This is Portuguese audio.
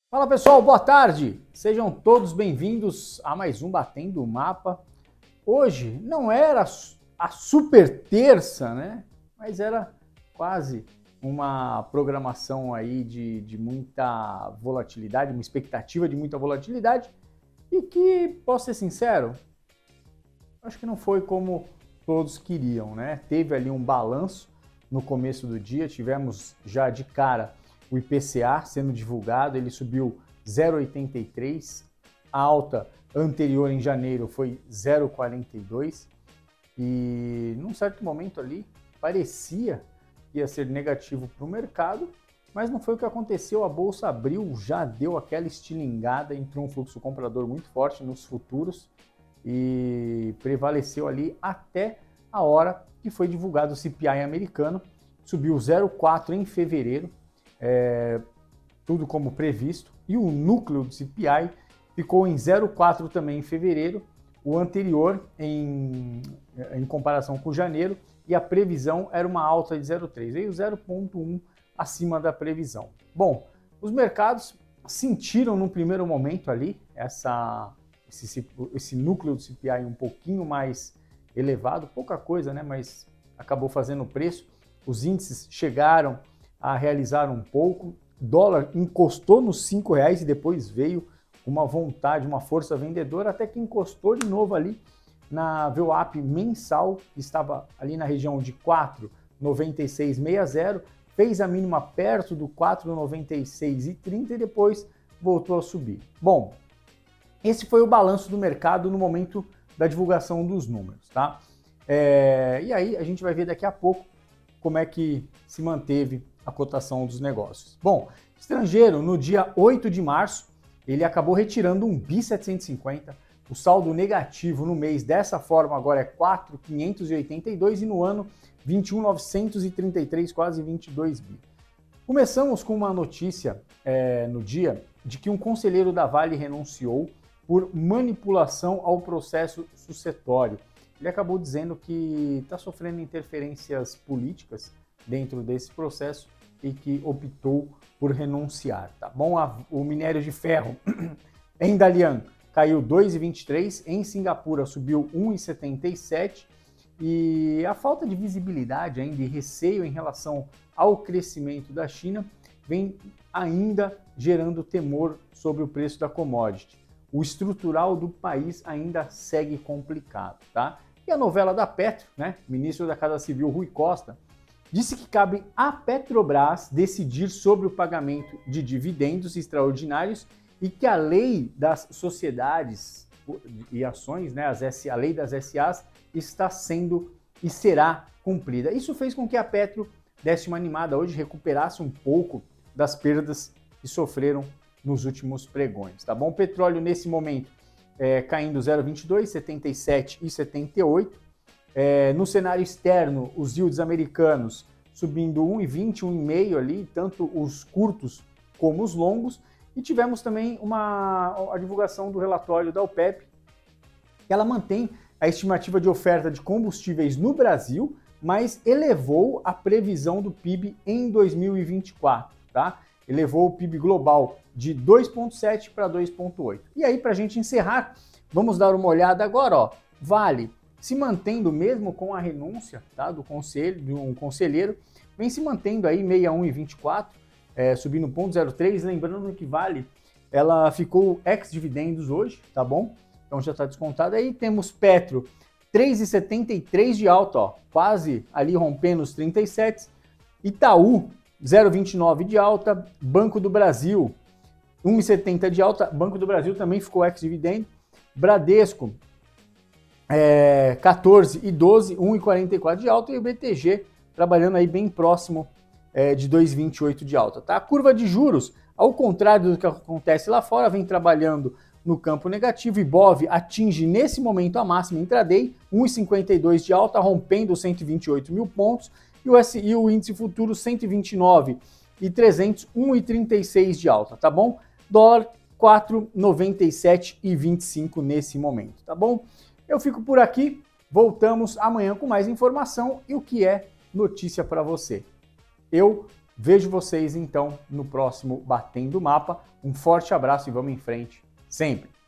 Fala pessoal, boa tarde! Sejam todos bem-vindos a mais um Batendo o Mapa. Hoje não era a super terça, né? Mas era quase uma programação aí de muita volatilidade, uma expectativa de muita volatilidade e que, posso ser sincero, acho que não foi como todos queriam, né? Teve ali um balanço no começo do dia, tivemos já de cara o IPCA sendo divulgado, ele subiu 0,83, a alta anterior em janeiro foi 0,42 e num certo momento ali parecia que ia ser negativo para o mercado, mas não foi o que aconteceu, a bolsa abriu, já deu aquela estilingada, entrou um fluxo comprador muito forte nos futuros e prevaleceu ali até a hora que foi divulgado o CPI americano, subiu 0,4 em fevereiro, tudo como previsto, e o núcleo do CPI ficou em 0,4 também em fevereiro, o anterior em comparação com janeiro, e a previsão era uma alta de 0,3, veio 0,1 acima da previsão. Bom, os mercados sentiram no primeiro momento ali esse núcleo do CPI um pouquinho mais elevado, pouca coisa, né, mas acabou fazendo o preço, os índices chegaram a realizar um pouco, dólar encostou nos R$5 e depois veio uma vontade, uma força vendedora, até que encostou de novo ali na VWAP mensal, que estava ali na região de 4,9660, fez a mínima perto do 4,9630 e depois voltou a subir. Bom, esse foi o balanço do mercado no momento da divulgação dos números, tá? E aí a gente vai ver daqui a pouco como é que se manteve a cotação dos negócios. Bom, estrangeiro, no dia 8 de março, ele acabou retirando um BI 750, o saldo negativo no mês dessa forma agora é 4.582 e no ano 21.933, quase 22 bi. Começamos com uma notícia no dia de que um conselheiro da Vale renunciou por manipulação ao processo sucessório. Ele acabou dizendo que está sofrendo interferências políticas dentro desse processo e que optou por renunciar, tá bom? O minério de ferro em Dalian caiu 2,23, em Singapura subiu 1,77 e a falta de visibilidade ainda e receio em relação ao crescimento da China vem ainda gerando temor sobre o preço da commodity. O estrutural do país ainda segue complicado, tá? E a novela da Petro, né? O ministro da Casa Civil, Rui Costa, disse que cabe à Petrobras decidir sobre o pagamento de dividendos extraordinários e que a lei das sociedades e ações, né, a lei das SAs, está sendo e será cumprida. Isso fez com que a Petro desse uma animada hoje, recuperasse um pouco das perdas que sofreram nos últimos pregões, tá bom? O petróleo nesse momento caindo 0,22, 77 e 78. No cenário externo, os yields americanos subindo 1,20, 1,5 ali, tanto os curtos como os longos. E tivemos também a divulgação do relatório da OPEP, que ela mantém a estimativa de oferta de combustíveis no Brasil, mas elevou a previsão do PIB em 2024, tá? Elevou o PIB global de 2,7 para 2,8. E aí, para a gente encerrar, vamos dar uma olhada agora, ó. Vale se mantendo mesmo com a renúncia, tá, de um conselheiro, vem se mantendo aí 61,24, subindo 0,03, lembrando que Vale, ela ficou ex-dividendos hoje, tá bom? Então já está descontado. Aí temos Petro, 3,73 de alta, ó, quase ali rompendo os 37, Itaú, 0,29 de alta, Banco do Brasil, 1,70 de alta, Banco do Brasil também ficou ex-dividendo, Bradesco, 14,12, 1,44 de alta, e o BTG trabalhando aí bem próximo de 2,28 de alta, tá? A curva de juros, ao contrário do que acontece lá fora, vem trabalhando no campo negativo. Ibov atinge nesse momento a máxima intraday, 1,52 de alta, rompendo os 128 mil pontos, e o índice futuro 129.300, 1,36 de alta, tá bom? Dólar 4,97,25 nesse momento, tá bom? Eu fico por aqui, voltamos amanhã com mais informação e o que é notícia para você. Eu Vejo vocês então no próximo Batendo o Mapa. Um forte abraço e vamos em frente sempre!